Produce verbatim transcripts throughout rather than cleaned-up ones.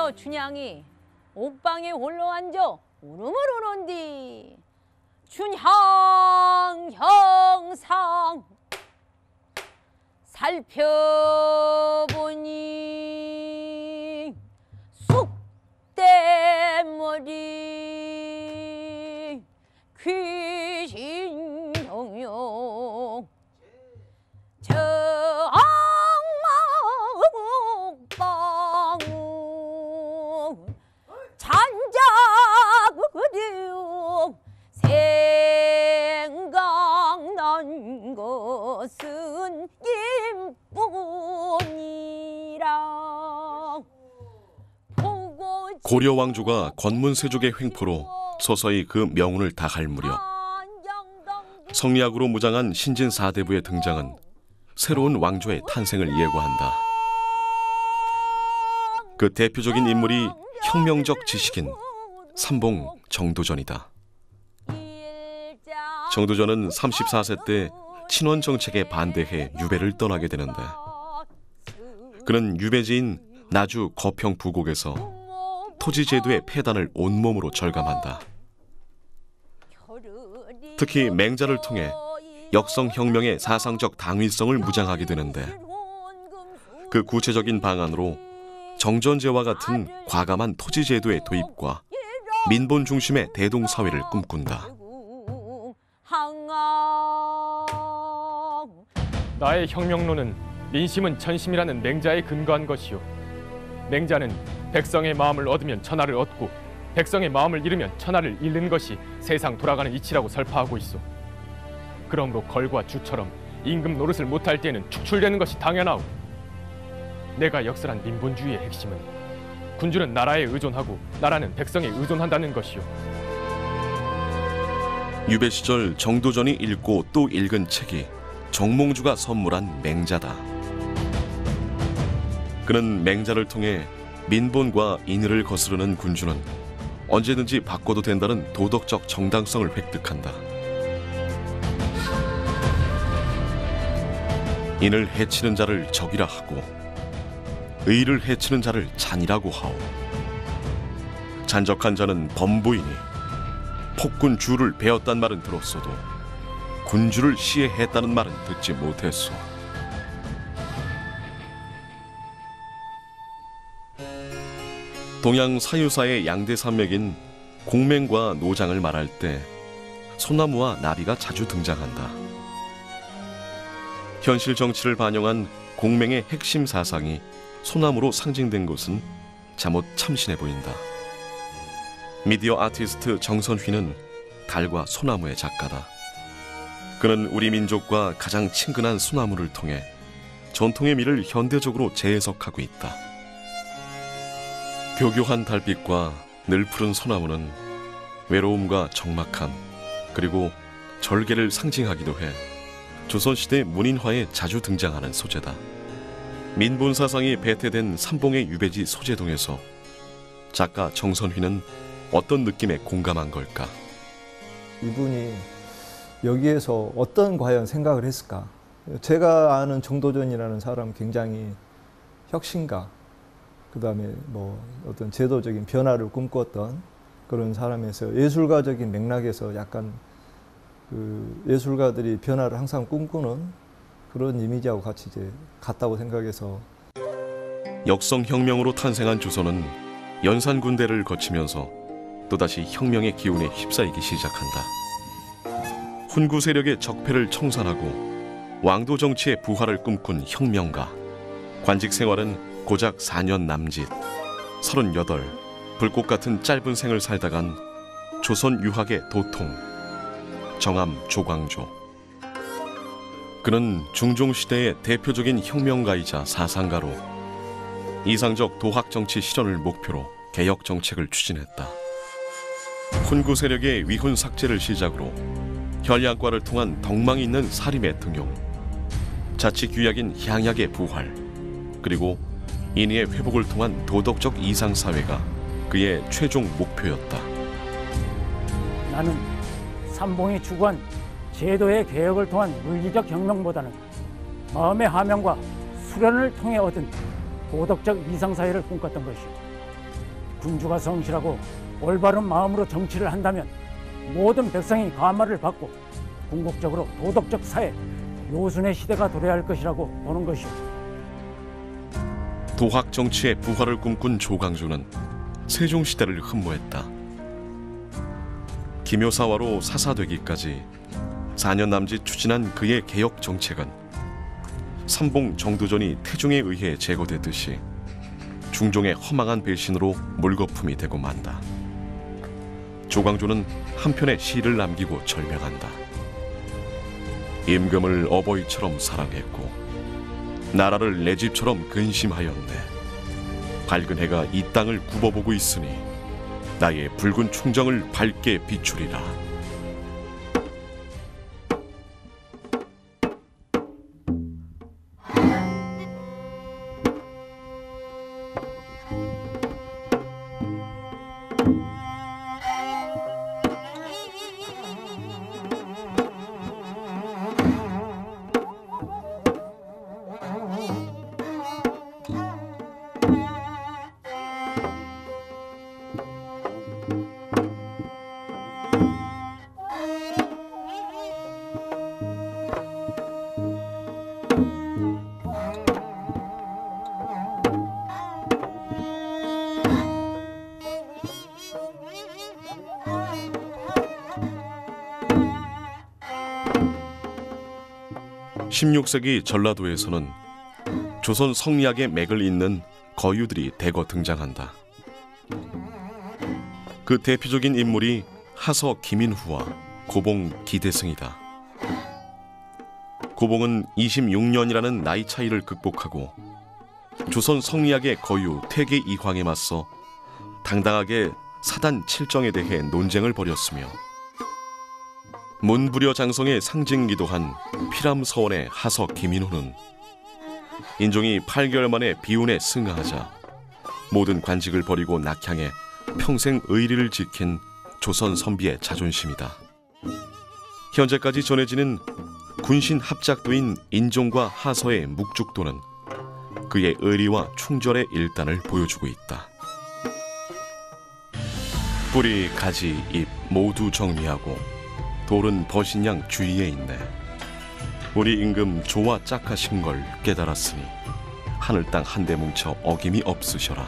저 춘향이 옥방에 홀로 앉아 울음을 우는디 춘향 형상 살펴보니 쑥대머리 귀신 형용 저 악마옥방우 잔자그려 생각난 것은 임뿐이라. 고려 왕조가 권문세족의 횡포로 서서히 그 명운을 다할 무렵 성리학으로 무장한 신진 사대부의 등장은 새로운 왕조의 탄생을 예고한다. 그 대표적인 인물이 혁명적 지식인 삼봉 정도전이다. 정도전은 삼십사 세 때 친원 정책에 반대해 유배를 떠나게 되는데 그는 유배지인 나주 거평 부곡에서 토지 제도의 폐단을 온몸으로 절감한다. 특히 맹자를 통해 역성혁명의 사상적 당위성을 무장하게 되는데 그 구체적인 방안으로 정전제와 같은 과감한 토지 제도의 도입과 민본 중심의 대동사회를 꿈꾼다. 나의 혁명론은 민심은 천심이라는 맹자에 근거한 것이요. 맹자는 백성의 마음을 얻으면 천하를 얻고 백성의 마음을 잃으면 천하를 잃는 것이 세상 돌아가는 이치라고 설파하고 있어. 그러므로 걸과 주처럼 임금 노릇을 못할 때는 축출되는 것이 당연하오. 내가 역설한 민본주의의 핵심은 군주는 나라에 의존하고 나라는 백성에 의존한다는 것이요. 유배 시절 정도전이 읽고 또 읽은 책이 정몽주가 선물한 맹자다. 그는 맹자를 통해 민본과 인의를 거스르는 군주는 언제든지 바꿔도 된다는 도덕적 정당성을 획득한다. 인을 해치는 자를 적이라 하고 의를 해치는 자를 잔이라고 하오. 잔적한 자는 범부이니 폭군 주를 베었단 말은 들었어도 군주를 시해했다는 말은 듣지 못했소. 동양 사유사의 양대 산맥인 공맹과 노장을 말할 때 소나무와 나비가 자주 등장한다. 현실 정치를 반영한 공맹의 핵심 사상이 소나무로 상징된 것은 잠옷 참신해 보인다. 미디어 아티스트 정선휘는 달과 소나무의 작가다. 그는 우리 민족과 가장 친근한 소나무를 통해 전통의 미를 현대적으로 재해석하고 있다. 교교한 달빛과 늘푸른 소나무는 외로움과 적막함 그리고 절개를 상징하기도 해 조선시대 문인화에 자주 등장하는 소재다. 민본 사상이 배태된 삼봉의 유배지 소재동에서 작가 정선휘는 어떤 느낌에 공감한 걸까? 이분이 여기에서 어떤 과연 생각을 했을까? 제가 아는 정도전이라는 사람은 굉장히 혁신가, 그 다음에 뭐 어떤 제도적인 변화를 꿈꿨던 그런 사람에서 예술가적인 맥락에서 약간 그 예술가들이 변화를 항상 꿈꾸는 그런 이미지하고 같이 이제 같다고 생각해서. 역성혁명으로 탄생한 조선은 연산군대를 거치면서 또다시 혁명의 기운에 휩싸이기 시작한다. 훈구 세력의 적폐를 청산하고 왕도 정치의 부활을 꿈꾼 혁명가. 관직 생활은 고작 사 년 남짓, 서른여덟, 불꽃 같은 짧은 생을 살다간 조선 유학의 도통, 정암 조광조. 그는 중종시대의 대표적인 혁명가이자 사상가로 이상적 도학정치 실현을 목표로 개혁정책을 추진했다. 훈구 세력의 위훈 삭제를 시작으로 혈양과를 통한 덕망이 있는 사림의 등용, 자치규약인 향약의 부활, 그리고 인의의 회복을 통한 도덕적 이상사회가 그의 최종 목표였다. 나는 삼봉이 추구한 제도의 개혁을 통한 물리적 혁명보다는 마음의 하명과 수련을 통해 얻은 도덕적 이상사회를 꿈꿨던 것이오. 군주가 성실하고 올바른 마음으로 정치를 한다면 모든 백성이 감화를 받고 궁극적으로 도덕적 사회, 요순의 시대가 도래할 것이라고 보는 것이오. 도학 정치의 부활을 꿈꾼 조광조는 세종시대를 흠모했다. 기묘사화로 사사되기까지 사 년 남짓 추진한 그의 개혁 정책은 삼봉 정도전이 태종에 의해 제거되듯이 중종의 허망한 배신으로 물거품이 되고 만다. 조광조는 한편의 시를 남기고 절명한다. 임금을 어버이처럼 사랑했고 나라를 내 집처럼 근심하였네. 밝은 해가 이 땅을 굽어보고 있으니 나의 붉은 충정을 밝게 비추리라. 십육 세기 전라도에서는 조선 성리학의 맥을 잇는 거유들이 대거 등장한다. 그 대표적인 인물이 하서 김인후와 고봉 기대승이다. 고봉은 이십육 년이라는 나이 차이를 극복하고 조선 성리학의 거유 퇴계 이황에 맞서 당당하게 사단 칠정에 대해 논쟁을 벌였으며 문부려 장성의 상징이기도 한 피람서원의 하서 김인후는 인종이 팔 개월 만에 비운에 승하하자 모든 관직을 버리고 낙향해 평생 의리를 지킨 조선 선비의 자존심이다. 현재까지 전해지는 군신 합작도인 인종과 하서의 묵죽도는 그의 의리와 충절의 일단을 보여주고 있다. 뿌리, 가지, 잎 모두 정리하고 돌은 버신양 주위에 있네. 우리 임금 조와 짝하신 걸 깨달았으니 하늘 땅 한데 뭉쳐 어김이 없으셔라.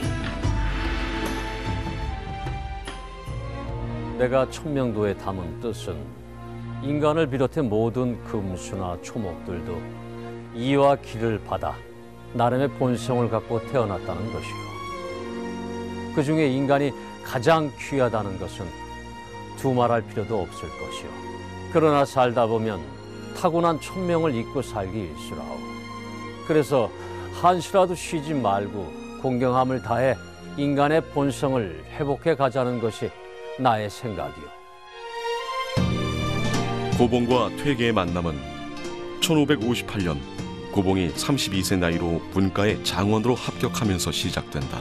내가 천명도에 담은 뜻은 인간을 비롯해 모든 금수나 초목들도 이와 기를 받아 나름의 본성을 갖고 태어났다는 것이요. 그 중에 인간이 가장 귀하다는 것은 두말할 필요도 없을 것이요. 그러나 살다 보면 타고난 천명을 잊고 살기 일쑤라오. 그래서 한시라도 쉬지 말고 공경함을 다해 인간의 본성을 회복해 가자는 것이 나의 생각이요. 고봉과 퇴계의 만남은 천오백오십팔 년 고봉이 삼십이 세 나이로 문과의 장원으로 합격하면서 시작된다.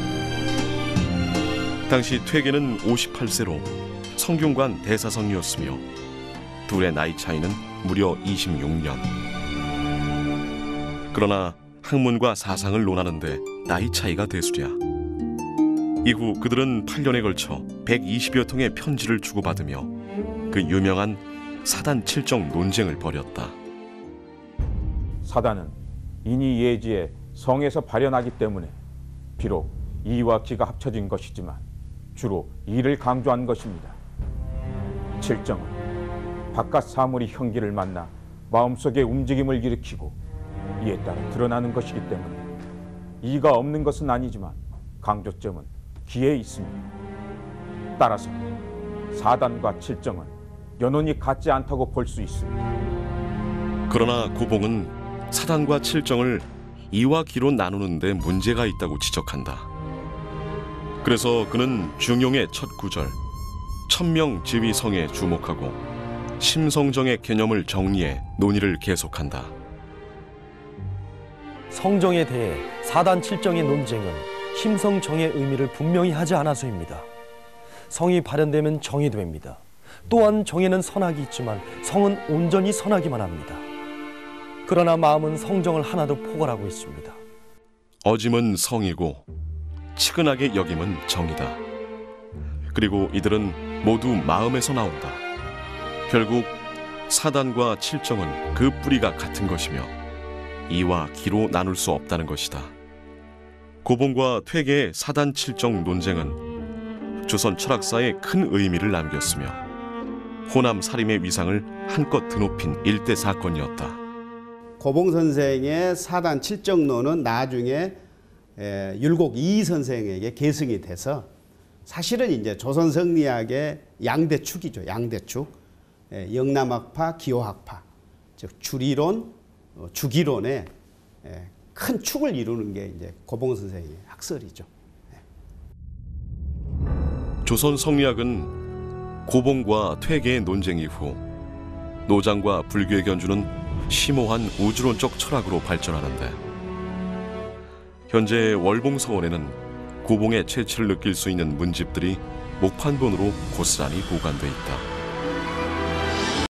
당시 퇴계는 오십팔 세로 성균관 대사성이었으며 둘의 나이 차이는 무려 이십육 년. 그러나 학문과 사상을 논하는데 나이 차이가 대수랴. 이후 그들은 팔 년에 걸쳐 백이십여 통의 편지를 주고받으며 그 유명한 사단 칠정 논쟁을 벌였다. 사단은 인이 예지에 성에서 발현하기 때문에 비록 이와 기가 합쳐진 것이지만 주로 이를 강조한 것입니다. 칠정은 바깥 사물이 형기를 만나 마음속에 움직임을 일으키고 이에 따라 드러나는 것이기 때문에 이가 없는 것은 아니지만 강조점은 기에 있습니다. 따라서 사단과 칠정은 연원이 같지 않다고 볼 수 있습니다. 그러나 고봉은 사단과 칠정을 이와 기로 나누는 데 문제가 있다고 지적한다. 그래서 그는 중용의 첫 구절 천명지위성에 주목하고 심성정의 개념을 정리해 논의를 계속한다. 성정에 대해 사단 칠정의 논쟁은 심성정의 의미를 분명히 하지 않아서입니다. 성이 발현되면 정이 됩니다. 또한 정에는 선악이 있지만 성은 온전히 선하기만 합니다. 그러나 마음은 성정을 하나도 포괄하고 있습니다. 어짐은 성이고 치근하게 여김은 정이다. 그리고 이들은 모두 마음에서 나온다. 결국 사단과 칠정은 그 뿌리가 같은 것이며 이와 기로 나눌 수 없다는 것이다. 고봉과 퇴계의 사단 칠정 논쟁은 조선 철학사에 큰 의미를 남겼으며 호남 살림의 위상을 한껏 드높인 일대 사건이었다. 고봉 선생의 사단 칠정론은 나중에 율곡 이이 선생에게 계승이 돼서 사실은 이제 조선 성리학의 양대축이죠. 양대축. 영남학파, 기호학파. 즉 주리론, 주기론의 큰 축을 이루는 게 이제 고봉 선생의 학설이죠. 조선 성리학은 고봉과 퇴계의 논쟁 이후 노장과 불교의 견주는 심오한 우주론적 철학으로 발전하는데 현재 월봉서원에는 고봉의 채취를 느낄 수 있는 문집들이 목판본으로 고스란히 보관돼 있다.